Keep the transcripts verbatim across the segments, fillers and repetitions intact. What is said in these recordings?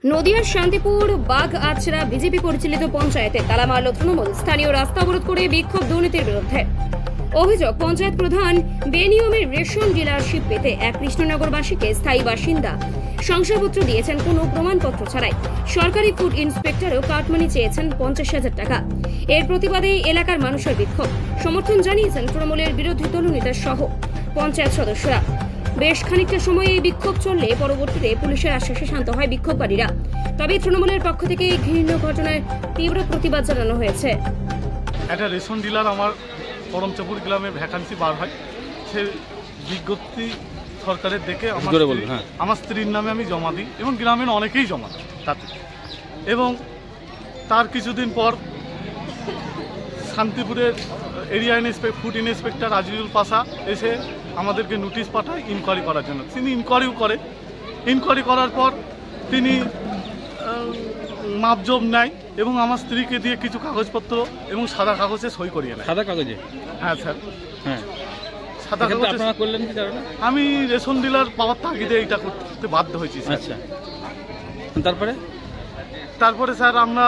নদিয়ার শান্তিপুর বাঘ আছড়া বিজেপি পরিচালিত পঞ্চায়েতে তালা মারল তৃণমূল। স্থানীয় রাস্তা অবরোধ করে বিক্ষোভ দুর্নীতির বিরুদ্ধে। অভিযোগ, পঞ্চায়েত প্রধান বেনিয়মের রেশন ডিলারশিপ পেতে এক কৃষ্ণনগরবাসীকে স্থায়ী বাসিন্দা শংসাপত্র দিয়েছেন কোনো প্রমাণপত্র ছাড়াই। সরকারি ফুড ইন্সপেক্টরও কাটমানি চেয়েছেন পঞ্চাশ হাজার টাকা। এর প্রতিবাদে এলাকার মানুষের বিক্ষোভ। সমর্থন জানিয়েছেন তৃণমূলের বিরোধী দলনেতা সহ পঞ্চায়েত সদস্যরা। বেশ খানিকটা সময় এই বিক্ষোভ চললে পরবর্তীতে পুলিশের আশ্বাসে শান্ত হয় বিক্ষোভকারীরা। তবে তৃণমূলের পক্ষ থেকে এই ঘৃণ্য ঘটনার তীব্র প্রতিবাদ জানানো হয়েছে। একটা রেশন ডিলার আমার করমচাপুর গ্রামে ভ্যাকান্সি বার হয়, সে বিজ্ঞপ্তি সরকারের দেখে আমার আমার স্ত্রীর নামে আমি জমা দিই এবং গ্রামের অনেকেই জমা দেয় তাতে। এবং তার কিছুদিন পর শান্তিপুরের area inspector food inspector Azizul Pasha এসে আমাদেরকে নোটিশ পাঠায় ইনকোয়ারি করার জন্য। তিনি ইনকোয়ারিও করে। ইনকোয়ারি করার পর তিনি মাপজোপ নেয় এবং আমার স্ত্রীকে দিয়ে কিছু কাগজপত্র এবং সাদা কাগজে সই করিয়ে নেয়। সাদা কাগজে? হ্যাঁ স্যার। হ্যাঁ, সাদা কাগজে আপনারা করলেন কি কারণে? আমি রেশন ডিলার পাওয়ার তাগিদে এটা করতে বাধ্য হয়েছি। আচ্ছা, তারপরে তারপরে স্যার আমরা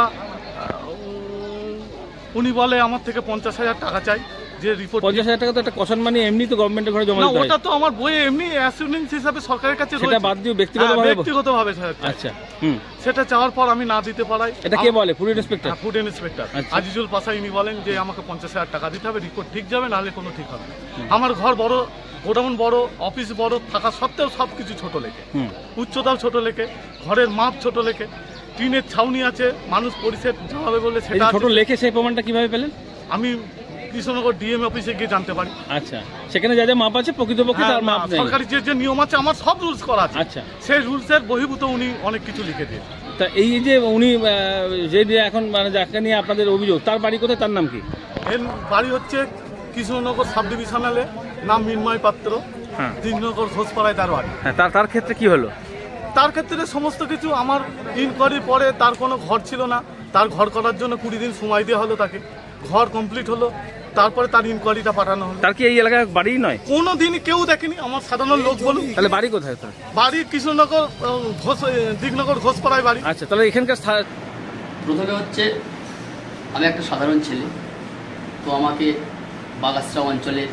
উনি বলে আমার থেকে পঞ্চাশ হাজার টাকা চাই। যে রিপোর্ট পঞ্চাশ হাজার টাকা তো একটা কষণ মানি এমনি তো গভর্নমেন্টের ঘরে জমা দিতে হয়। ওটা তো আমার বইয়ে এমনি অ্যাসুরেন্স হিসাবে সরকারের কাছে সেটা বাদ দিয়ে ব্যক্তিগতভাবে ব্যক্তিগতভাবে স্যার। আচ্ছা, হুম, সেটা চাওয়ার পর আমি না দিতে পারাই। এটা কে বলে? Food inspector? Food inspector Azizul Pasha. ইনি বলেন যে আমাকে পঞ্চাশ হাজার টাকা দিতে হবে, রিপোর্ট ঠিক যাবে, নাহলে কোনো ঠিক হবে না। আমার ঘর বড়, গোডাউন বড়, অফিস বড় থাকা সত্ত্বেও সব কিছু ছোট লেখে, উচ্চতাও ছোট লেখে, ঘরের মাপ ছোট লেখে, টিনের ছাউনি আছে, মানুষ পরিষেবা যাবে বলে সেটা ছোট লেখে। সেই প্রমাণটা কিভাবে পেলেন? আমি কৃষ্ণনগর ডিএম অফিসে গিয়ে জানতে পারি। আচ্ছা, সেখানে যা যা মাপ আছে প্রকৃতপক্ষে তার মাপ নেই। সরকারি যে যে নিয়ম আছে আমার সব রুলস করা আছে। আচ্ছা, সেই রুলসের বহির্ভূত উনি অনেক কিছু লিখে দিয়ে। তা এই যে উনি যে এখন মানে যাকে নিয়ে আপনাদের অভিযোগ, তার বাড়ি কোথায়, তার নাম কি? এর বাড়ি হচ্ছে কৃষ্ণনগর সাব ডিভিশনালে, নাম মিন্ময় পাত্র, তিননগর ঘোষপাড়ায় তার বাড়ি। হ্যাঁ, তার তার ক্ষেত্রে কি হলো? তার ক্ষেত্রে সমস্ত কিছু আমার ইনকোয়ারির পরে তার কোনো ঘর ছিল না। তার ঘর করার জন্য কুড়ি দিন সময় দেওয়া হলো, তাকে ঘর কমপ্লিট হলো, তারপরে তার ইনকোয়ারিটা পাঠানো হলো। তার কি এই এলাকায় বাড়ি নয়? কোনো দিনই কেউ দেখেনি। আমার সাধারণ লোক বলুন। তাহলে বাড়ি কোথায় তার? বাড়ি কৃষ্ণনগর ঘোষ দিকনগর ঘোষপাড়ায় বাড়ি। আচ্ছা, তাহলে এখানকার প্রথমে হচ্ছে আমি একটা সাধারণ ছেলে, তো আমাকে বাগাসরা অঞ্চলের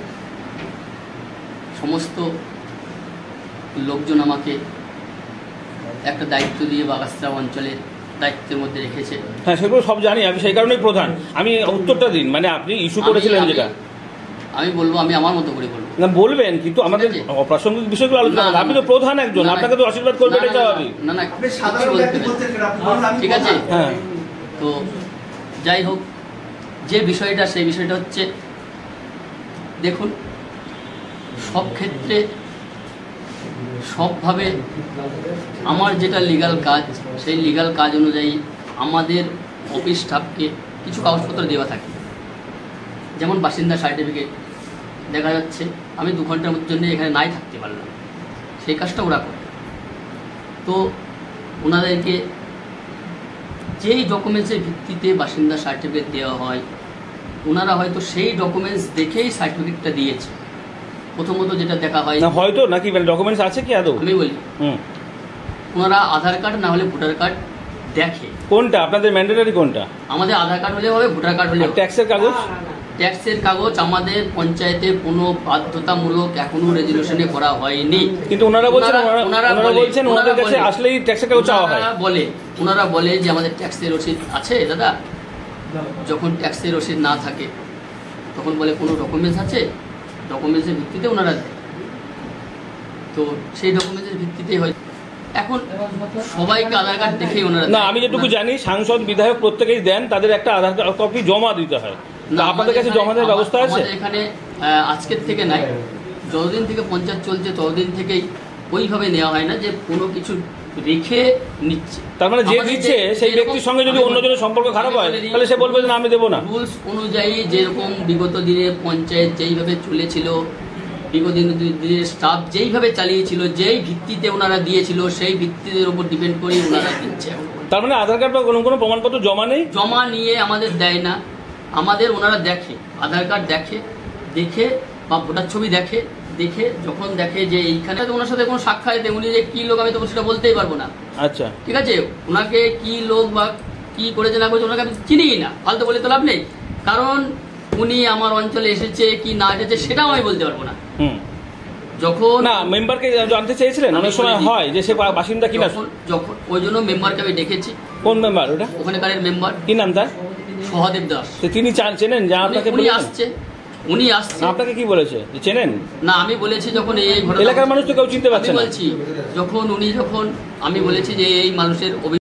সমস্ত লোকজন আমাকে একটা দায়িত্ব দিয়ে বাগাসরা অঞ্চলের দায়িত্বের মধ্যে রেখেছে। হ্যাঁ, সেগুলো সব জানি আমি, সেই কারণেই প্রধান। আমি উত্তরটা দিন, মানে আপনি ইস্যু করেছিলেন যেটা। আমি বলবো, আমি আমার মতো করে বলবো। না বলবেন, কিন্তু আমাদের অপ্রাসঙ্গিক বিষয়গুলো আলোচনা করবেন। আপনি তো প্রধান একজন, আপনাকে তো আশীর্বাদ করবে, এটাই স্বাভাবিক। না না, ঠিক আছে। হ্যাঁ, তো যাই হোক, যে বিষয়টা সেই বিষয়টা হচ্ছে, দেখুন সব ক্ষেত্রে সবভাবে আমার যেটা লিগ্যাল কাজ, সেই লিগ্যাল কাজ অনুযায়ী আমাদের অফিস স্টাফকে কিছু কাগজপত্র দেওয়া থাকে। যেমন বাসিন্দা সার্টিফিকেট, দেখা যাচ্ছে আমি দু ঘন্টার জন্য এখানে নাই থাকতে পারলাম, সেই কাজটা ওরা করে। তো ওনাদেরকে যেই ডকুমেন্টসের ভিত্তিতে বাসিন্দা সার্টিফিকেট দেওয়া হয়, ওনারা হয়তো সেই ডকুমেন্টস দেখেই সার্টিফিকেটটা দিয়েছে। প্রথমত যেটা দেখা হয় না হয়তো নাকি ডকুমেন্টস আছে কি আদৌ? আমি বলি, ওনারা আধার কার্ড না হলে ভোটার কার্ড দেখে। কোনটা আপনাদের ম্যান্ডেটরি? কোনটা? আমাদের আধার কার্ড হলে হবে, ভোটার কার্ড হলে। ট্যাক্সের কাগজ? ট্যাক্সের কাগজ আমাদের পঞ্চায়েতে কোনো বাধ্যতামূলক এখনো রেজুলেশনে করা হয়নি। কিন্তু ওনারা বলছেন ওনারা বলছেন ওনাদের কাছে আসলেই ট্যাক্সের কাগজ চাওয়া হয়। বলে ওনারা বলে যে আমাদের ট্যাক্সের রসিদ আছে দাদা। যখন ট্যাক্সের রসিদ না থাকে তখন বলে কোনো ডকুমেন্টস আছে, ডকুমেন্টসের ভিত্তিতে ওনারা দেয়। তো সেই ডকুমেন্টসের ভিত্তিতে হয়। এখন সবাইকে আধার কার্ড দেখেই ওনারা না, আমি যেটুকু জানি সাংসদ বিধায়ক প্রত্যেকেই দেন, তাদের একটা আধার কার্ড কপি জমা দিতে হয়। না, আপনাদের কাছে জমা দেওয়ার ব্যবস্থা আছে? এখানে আজকের থেকে নাই, যতদিন থেকে পঞ্চায়েত চলছে ততদিন থেকেই ওইভাবে নেওয়া হয় না যে কোনো কিছু রেখে নিচ্ছে। তার মানে যে দিচ্ছে সেই ব্যক্তির সঙ্গে যদি অন্যজনের সম্পর্ক খারাপ হয় তাহলে সে বলবে যে আমি দেবো না। রুলস অনুযায়ী যেরকম বিগত দিনে পঞ্চায়েত যেইভাবে চলেছিল, বিগত দিনের স্টাফ যেইভাবে চালিয়েছিল, যেই ভিত্তিতে ওনারা দিয়েছিল, সেই ভিত্তির উপর ডিপেন্ড করে ওনারা দিচ্ছে। তার মানে আধার কার্ড বা কোনো কোনো প্রমাণপত্র জমা নেই? জমা নিয়ে আমাদের দেয় না। আমাদের ওনারা দেখে, আধার কার্ড দেখে, দেখে বা ভোটার ছবি দেখে, দেখে যখন দেখে যে এইখানে তো ওনার সাথে কোনো সাক্ষাৎ উনি যে কি লোক আমি তো সেটা বলতেই পারবো না। আচ্ছা, ঠিক আছে, ওনাকে কি লোক বা কি করেছে না করেছে ওনাকে আমি চিনিই না, ফালতু বলে তো লাভ নেই। কারণ উনি আমার অঞ্চলে এসেছে কি না এসেছে সেটাও আমি বলতে পারবো না। হুম, যখন না মেম্বারকে জানতে চেয়েছিলেন, অনেক সময় হয় যে সে বাসিন্দা কিনা, যখন ওই জন্য মেম্বারকে আমি ডেকেছি। কোন মেম্বার ওটা? ওখানকার মেম্বার। কি নাম তার? সহদেব দাস। তিনি চেনেন যা আপনাকে উনি আসছে উনি আসছে আপনাকে কি বলেছে চেনেন? না, আমি বলেছি যখন এই এলাকার মানুষ তো কেউ চিনতে পারছে না। বলছি যখন উনি যখন আমি বলেছি যে এই মানুষের